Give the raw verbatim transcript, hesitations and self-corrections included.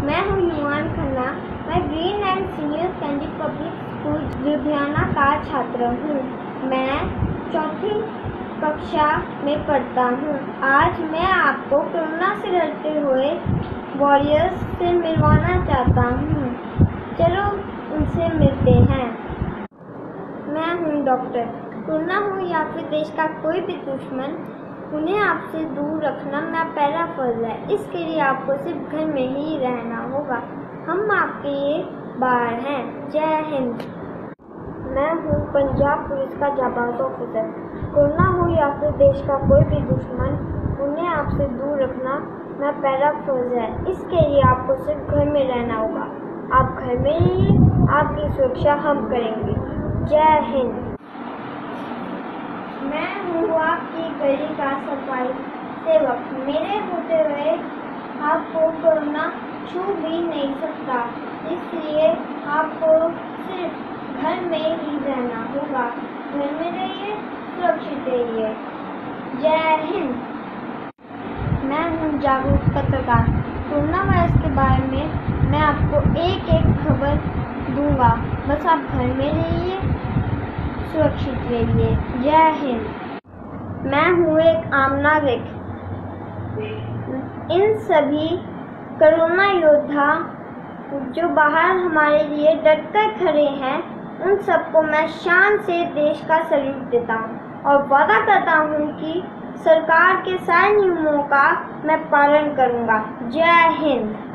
मैं हूँ युवान खन्ना। मैं green and senior secondary public school Ludhiana का छात्र हूँ। मैं चौथी कक्षा में पढ़ता हूँ। आज मैं आपको कोरोना से लड़ते हुए वॉरियर्स से मिलवाना चाहता हूँ। चलो उनसे मिलते हैं। मैं हूँ डॉक्टर। कोरोना हो या फिर देश का कोई भी दुश्मन, उन्हें आपसे दूर रखना मेरा पहला फर्ज है। इसके लिए आपको सिर्फ घर में ही रहना होगा। हम आपके लिए बाहर हैं। जय हिंद। मैं हूँ पंजाब पुलिस का जाबाज ऑफिसर। कोरोना हो या फिर देश का कोई भी दुश्मन, उन्हें आपसे दूर रखना मेरा पहला फर्ज है। इसके लिए आपको सिर्फ घर में रहना होगा। आप घर में रहिए, आपकी सुरक्षा हम करेंगे। जय हिंद। मैं हूँ आपकी गली का सफाई सेवक। मेरे होते हुए आपको कोरोना छू भी नहीं सकता, इसलिए आपको सिर्फ घर में ही रहना होगा। घर में रहिए, सुरक्षित रहिए। जय हिंद। मैं हूँ जागरूक पत्रकार। कोरोना वायरस के बारे में मैं आपको एक एक खबर दूंगा। बस आप घर में रहिए, सुरक्षित रहिए। जय हिंद। मैं हूँ एक आम नागरिक। इन सभी कोरोना योद्धा जो बाहर हमारे लिए डटकर खड़े हैं, उन सबको मैं शान से देश का सल्यूट देता हूँ और वादा करता हूँ कि सरकार के सारे नियमों का मैं पालन करूँगा। जय हिंद।